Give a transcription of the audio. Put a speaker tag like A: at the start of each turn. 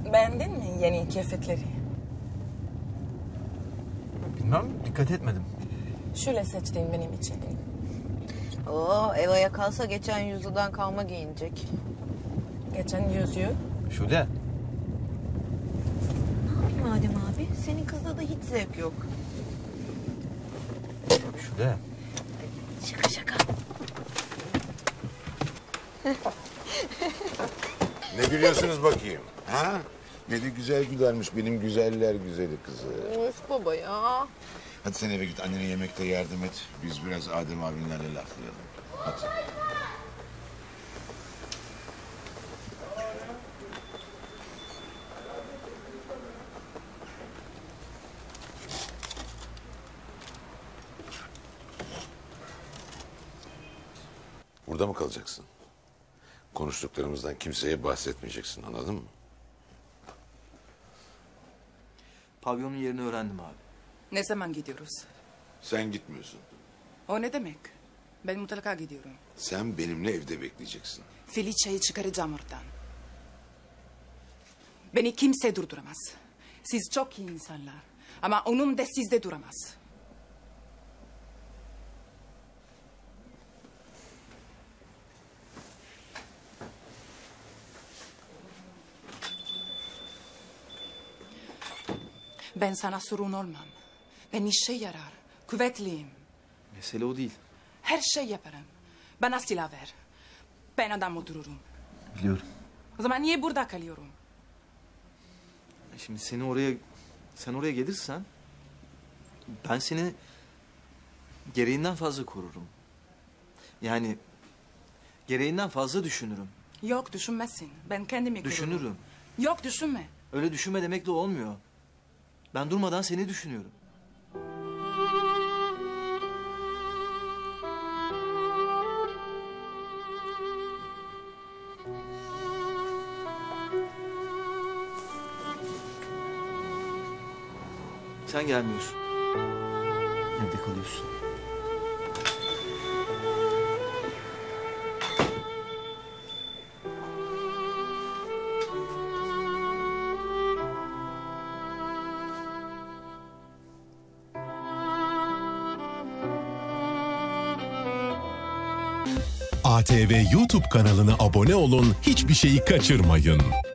A: Beğendin mi yeni kıyafetleri?
B: Bilmem, dikkat etmedim.
A: Şöyle seçtim benim için.
C: Oo, Eva'ya kalsa geçen yüzyıldan kalma giyinecek.
A: Geçen yüzüğü.
B: Şule.
C: Ne yapayım Adem abi? Senin kızda da hiç zevk yok.
B: Şule.
C: Şaka şaka.
D: Ne gülüyorsunuz bakayım? Ha? Ne de güzel gülermiş benim güzeller güzeli kızı.
C: Of baba ya.
D: Hadi sen eve git annene yemekte yardım et. Biz biraz Adem abinlerle laflayalım. Hadi. Burada mı kalacaksın? Konuştuklarımızdan kimseye bahsetmeyeceksin, anladın mı?
B: Pavyonun yerini öğrendim abi.
E: Ne zaman gidiyoruz?
D: Sen gitmiyorsun.
E: O ne demek? Ben mutlaka gidiyorum.
D: Sen benimle evde bekleyeceksin.
E: Felicia'yı çıkaracağım oradan. Beni kimse durduramaz. Siz çok iyi insanlar. Ama onun da sizde duramaz. Ben sana sorun olmam. Ben işe yarar. Kuvvetliyim.
B: Mesele o değil.
E: Her şey yaparım. Bana silah ver. Ben adam öldürürüm.
B: Biliyorum.
E: O zaman niye burada kalıyorum?
B: Şimdi sen oraya gelirsen ben seni gereğinden fazla korurum. Yani gereğinden fazla düşünürüm.
E: Yok düşünmezsin. Ben kendimi korurum.
B: Düşünürüm.
E: Yok düşünme.
B: Öyle düşünme demekle olmuyor. Ben durmadan seni düşünüyorum. Sen gelmiyorsun. Evde kalıyorsun.
F: ATV YouTube kanalına abone olun, hiçbir şeyi kaçırmayın.